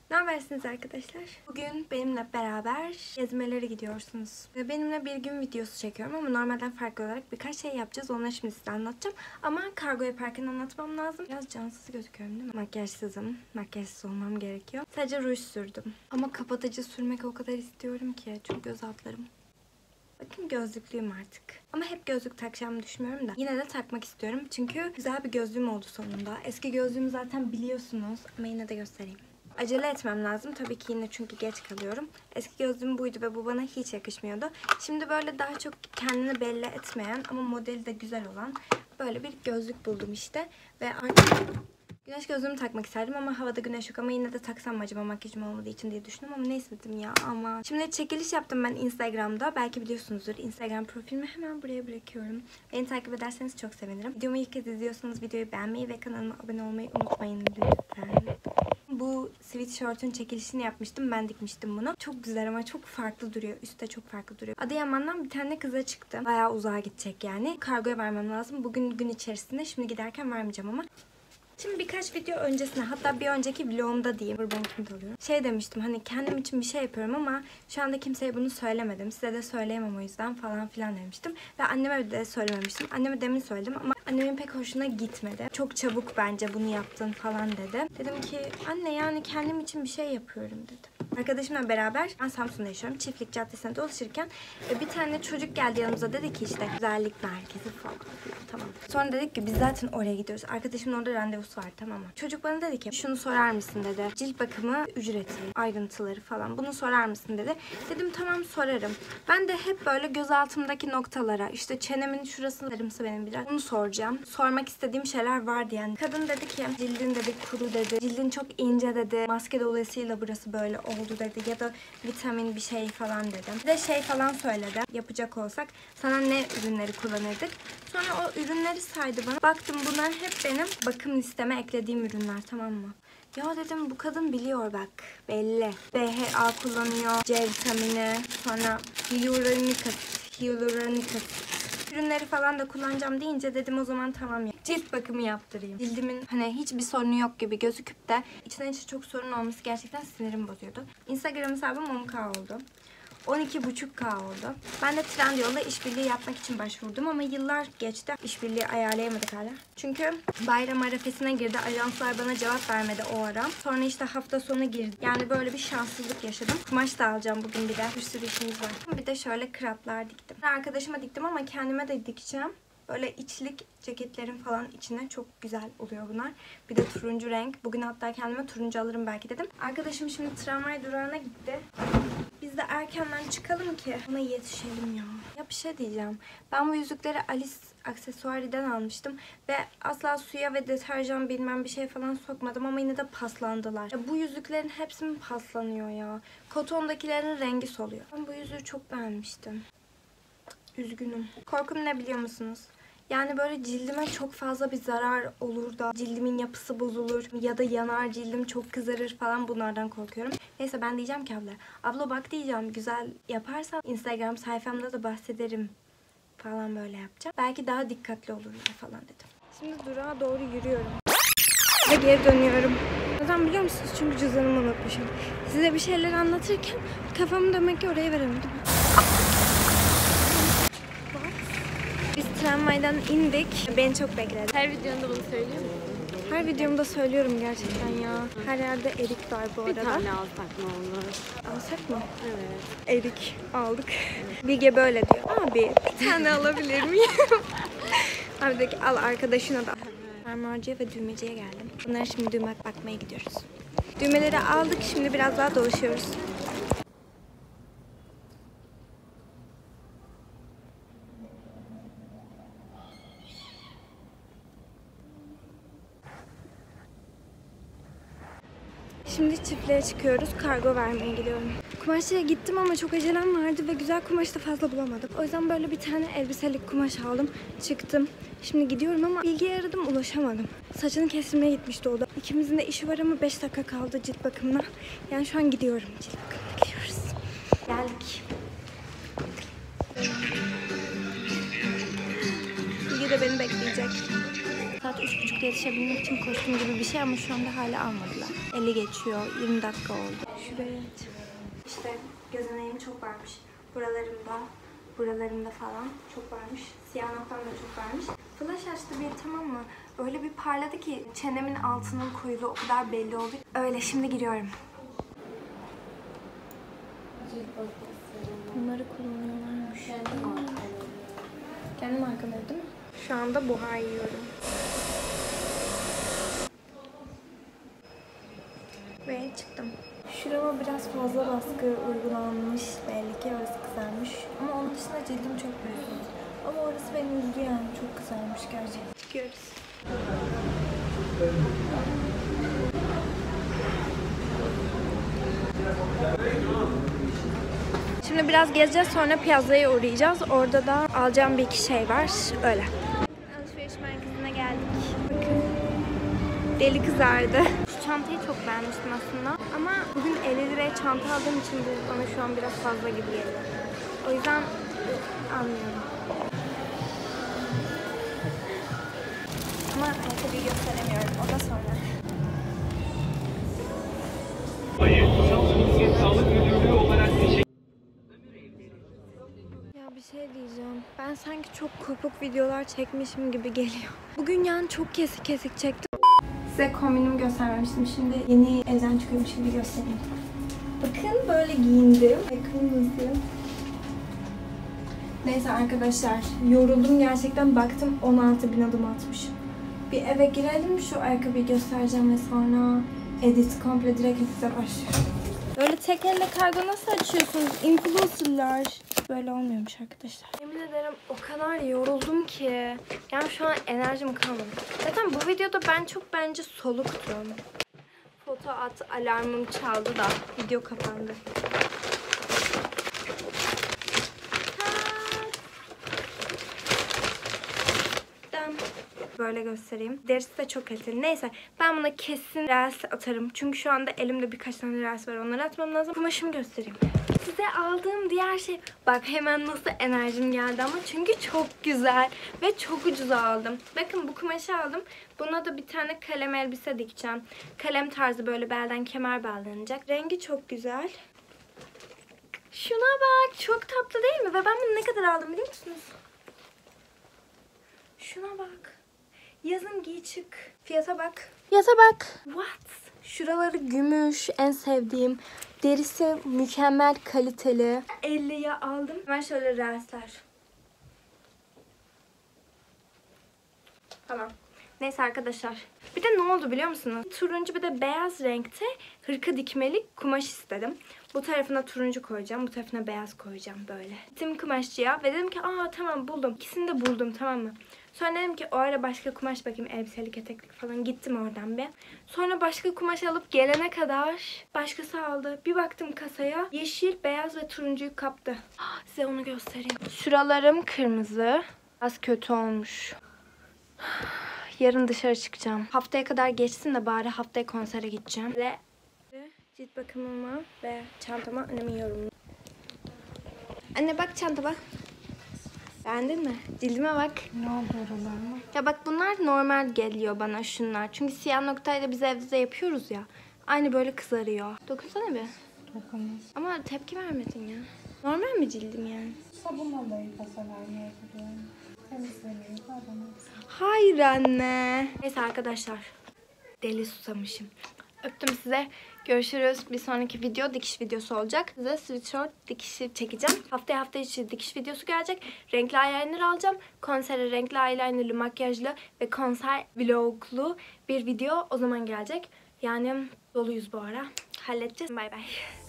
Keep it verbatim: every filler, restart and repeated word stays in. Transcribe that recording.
Ne habersiniz arkadaşlar? Bugün benimle beraber gezmelere gidiyorsunuz. Ve benimle bir gün videosu çekiyorum ama normalden farklı olarak birkaç şey yapacağız. Onları şimdi size anlatacağım. Ama kargo yaparken anlatmam lazım. Biraz cansız gözüküyorum değil mi? Makyajsızım. Makyajsız olmam gerekiyor. Sadece ruj sürdüm. Ama kapatıcı sürmek o kadar istiyorum ki. Çünkü göz altlarım. Bakın gözlüklüyüm artık. Ama hep gözlük takacağımı düşünmüyorum da. Yine de takmak istiyorum. Çünkü güzel bir gözlüğüm oldu sonunda. Eski gözlüğümü zaten biliyorsunuz. Ama yine de göstereyim. Acele etmem lazım. Tabii ki yine çünkü geç kalıyorum. Eski gözlüğüm buydu ve bu bana hiç yakışmıyordu. Şimdi böyle daha çok kendini belli etmeyen ama modeli de güzel olan böyle bir gözlük buldum işte. Ve artık güneş gözlüğümü takmak isterdim ama havada güneş yok ama yine de taksam mı acaba makyajım olmadığı için diye düşündüm ama neyse dedim ya ama. Şimdi çekiliş yaptım ben Instagram'da. Belki biliyorsunuzdur. Instagram profilimi hemen buraya bırakıyorum. Beni takip ederseniz çok sevinirim. Videomu ilk kez izliyorsanız videoyu beğenmeyi ve kanalıma abone olmayı unutmayın lütfen. Bu sweatshirt'ün çekilişini yapmıştım. Ben dikmiştim bunu. Çok güzel ama çok farklı duruyor. Üstte çok farklı duruyor. Adıyaman'dan bir tane kıza çıktı. Bayağı uzağa gidecek yani. Kargoya vermem lazım. Bugün gün içerisinde. Şimdi giderken vermeyeceğim ama. Şimdi birkaç video öncesine, hatta bir önceki vlogumda diyeyim. Buradan kimi alıyorum. Şey demiştim, hani kendim için bir şey yapıyorum ama şu anda kimseye bunu söylemedim. Size de söyleyemem o yüzden falan filan demiştim. Ve anneme de söylememiştim. Anneme demin söyledim ama annemin pek hoşuna gitmedi. Çok çabuk bence bunu yaptın falan dedi. Dedim ki anne yani kendim için bir şey yapıyorum dedim. Arkadaşımla beraber ben Samsun'da yaşıyorum. Çiftlik Caddesi'nde dolaşırken bir tane çocuk geldi yanımıza, dedi ki işte güzellik merkezi falan. Tamam. Sonra dedik ki biz zaten oraya gidiyoruz. Arkadaşımın orada randevusu var, tamam mı? Çocuk bana dedi ki şunu sorar mısın dedi. Cilt bakımı ücreti, ayrıntıları falan. Bunu sorar mısın dedi. Dedim tamam sorarım. Ben de hep böyle göz altımdaki noktalara, işte çenemin şurası sarımsı benim biraz. Bunu soracağım. Sormak istediğim şeyler vardı yani. Kadın dedi ki cildin dedi kuru dedi. Cildin çok ince dedi. Maske dolayısıyla burası böyle oldu dedi. Ya da vitamin bir şey falan dedim. Bir de şey falan söyledi. Yapacak olsak sana ne ürünleri kullanırdık. Sonra o ürünleri saydı bana. Baktım bunlar hep benim bakım listeme eklediğim ürünler, tamam mı? Ya dedim bu kadın biliyor bak. Belli. B H A kullanıyor. C vitamini. Sonra hyaluronik asit. Hyaluronik asit. Ürünleri falan da kullanacağım deyince dedim o zaman tamam ya. Cilt bakımı yaptırayım. Cildimin hani hiçbir sorunu yok gibi gözüküp de içten içe çok sorun olması gerçekten sinirim bozuyordu. Instagram hesabım on bin oldu. on iki buçuk bin oldu. Ben de Trendyol'la işbirliği yapmak için başvurdum ama yıllar geçti. İşbirliği ayarlayamadık hala. Çünkü bayram arefesine girdi. Ajanslar bana cevap vermedi o ara. Sonra işte hafta sonu girdi. Yani böyle bir şanssızlık yaşadım. Kumaş da alacağım bugün bir de. Bir sürü işimiz var. Bir de şöyle kraplar diktim. Arkadaşıma diktim ama kendime de dikeceğim. Böyle içlik ceketlerin falan içine çok güzel oluyor bunlar. Bir de turuncu renk. Bugün hatta kendime turuncu alırım belki dedim. Arkadaşım şimdi tramvay durağına gitti. Biz de erkenden çıkalım ki ona yetişelim ya. Ya bir şey diyeceğim. Ben bu yüzükleri Alice Aksesuari'den almıştım. Ve asla suya ve deterjan bilmem bir şey falan sokmadım ama yine de paslandılar. Ya bu yüzüklerin hepsi mi paslanıyor ya? Kotondakilerin rengi soluyor. Ben bu yüzüğü çok beğenmiştim. Üzgünüm. Korkum ne biliyor musunuz? Yani böyle cildime çok fazla bir zarar olur da cildimin yapısı bozulur ya da yanar, cildim çok kızarır falan, bunlardan korkuyorum. Neyse ben diyeceğim ki abla, abla bak diyeceğim, güzel yaparsan Instagram sayfamda da bahsederim falan, böyle yapacağım. Belki daha dikkatli olurlar falan dedim. Şimdi durağa doğru yürüyorum. Ve geri dönüyorum. Neden biliyor musunuz? Çünkü cüzdanımı unutmuşum. Size bir şeyler anlatırken kafamı demek ki oraya veremedim. Biz tramvaydan indik. Beni çok bekledi. Her videonda bunu söylüyor musun? Her videomda söylüyorum gerçekten ya. Her yerde erik var bu arada. Bir tane alsak ne olur? Alsak mı? Evet. Erik aldık. Bilge böyle diyor. Abi bir tane alabilir miyim? Abi dedi ki al arkadaşına da. Fermuarcıya ve düğmeciye geldim. Bunlara şimdi düğme bakmaya gidiyoruz. Düğmeleri aldık. Şimdi biraz daha dolaşıyoruz. Şimdi çiftliğe çıkıyoruz. Kargo vermeye gidiyorum. Kumaşçıya gittim ama çok acelem vardı ve güzel kumaş da fazla bulamadım. O yüzden böyle bir tane elbiselik kumaş aldım. Çıktım. Şimdi gidiyorum ama Bilge'yi aradım, ulaşamadım. Saçını kestirmeye gitmişti o da. İkimizin de işi var ama beş dakika kaldı cilt bakımına. Yani şu an gidiyorum. Cilt bakımına gidiyoruz. Geldik. Bilge de beni bekleyecek. saat üç buçukta yetişebilmek için koştum gibi bir şey ama şu anda hala almadılar. elli geçiyor. yirmi dakika oldu. Şuraya aç. İşte gözeneğim çok varmış. Buralarımda, buralarımda falan çok varmış. Siyah noktam da çok varmış. Flash açtı bir, tamam mı? Öyle bir parladı ki çenemin altının kuyruğu o kadar belli oldu. Öyle, şimdi giriyorum. Bunları kullanıyorlarmış. Kendi markaları değil mi? Şu anda buhar yiyorum. Ve çıktım. Şurama biraz fazla baskı uygulanmış. Belli ki orası kızarmış. Ama onun dışında cildim çok büyük. Ama orası beni üzdü yani. Çok kızarmış gerçekten. Çıkıyoruz. Şimdi biraz gezeceğiz, sonra Piazza'ya uğrayacağız. Orada da alacağım bir iki şey var. Öyle. Alışveriş merkezine geldik. Bakın. Deli kızardı. Şu çantayı çok beğenmiştim aslında. Ama bugün elli liraya çanta aldığım için bu bana şu an biraz fazla gibi geliyor. O yüzden almıyorum. Ama ayakkabıyı gösteremiyorum. O da sonra. Sağlık Müdürlüğü olarak teşekkür Ya bir şey diyeceğim. Ben sanki çok kopuk videolar çekmişim gibi geliyor. Bugün yani çok kesik kesik çektim. Size kombinimi göstermemiştim. Şimdi yeni evden çıkıyormuş gibi göstereyim. Bakın böyle giyindim. Kırmızı. Neyse arkadaşlar, yoruldum gerçekten. Baktım on altı bin adım atmışım. Bir eve girelim, şu ayakkabıyı göstereceğim ve sonra edit komple direkt edite başlıyorum. Böyle tek elle kargo nasıl açıyorsunuz? Influencer'lar. Böyle olmuyormuş arkadaşlar. Yemin ederim o kadar yoruldum ki. Yani şu an enerjim kalmadı. Zaten bu videoda ben çok bence soluktum. Foto at alarmım çaldı da video kapandı. Böyle göstereyim. Derisi de çok kaliteli. Neyse, ben buna kesin reels atarım. Çünkü şu anda elimde birkaç tane reels var. Onları atmam lazım. Kumaşımı göstereyim. Size aldığım diğer şey... Bak hemen nasıl enerjim geldi ama çünkü çok güzel ve çok ucuza aldım. Bakın bu kumaşı aldım. Buna da bir tane kalem elbise dikeceğim. Kalem tarzı böyle belden kemer bağlanacak. Rengi çok güzel. Şuna bak. Çok tatlı değil mi? Ve ben bunu ne kadar aldım biliyor musunuz? Şuna bak. Yazın giy çık. Fiyata bak. Fiyata bak. What? Şuraları gümüş. En sevdiğim. Derisi mükemmel kaliteli. elliye aldım. Ben şöyle reelsler. Tamam. Neyse arkadaşlar. Bir de ne oldu biliyor musunuz? Turuncu bir de beyaz renkte hırka dikmelik kumaş istedim. Bu tarafına turuncu koyacağım. Bu tarafına beyaz koyacağım böyle. Gittim kumaşçıya ve dedim ki aa tamam buldum. İkisini de buldum, tamam mı? Sonra dedim ki o ara başka kumaş bakayım, elbiselik, eteklik falan. Gittim oradan bir. Sonra başka kumaş alıp gelene kadar başkası aldı. Bir baktım kasaya, yeşil, beyaz ve turuncuyu kaptı. Size onu göstereyim. Şuralarım kırmızı. Az kötü olmuş. Yarın dışarı çıkacağım. Haftaya kadar geçsin de bari haftaya konsere gideceğim. Ve cilt bakımıma ve çantama önemiyorum. Anne bak çanta bak. Beğendin mi? Cildime bak. Ne oldu oralarına? Ya bak bunlar normal geliyor bana şunlar. Çünkü siyah noktayla biz evde de yapıyoruz ya. Aynı böyle kızarıyor. Dokunsana bir. Dokunmuş. Ama tepki vermedin ya. Normal mi cildim yani? Sabunla da yıkasalar ne yapıyor? Temizlemeyi falan. Hayır anne. Neyse arkadaşlar. Deli susamışım. Öptüm size. Görüşürüz. Bir sonraki video dikiş videosu olacak. Size sweatshirt dikişi çekeceğim. Haftaya hafta içi dikiş videosu gelecek. Renkli eyeliner alacağım. Konsere renkli eyelinerlı, makyajlı ve konser vloglu bir video o zaman gelecek. Yani doluyuz bu ara. Halledeceğiz. Bay bay.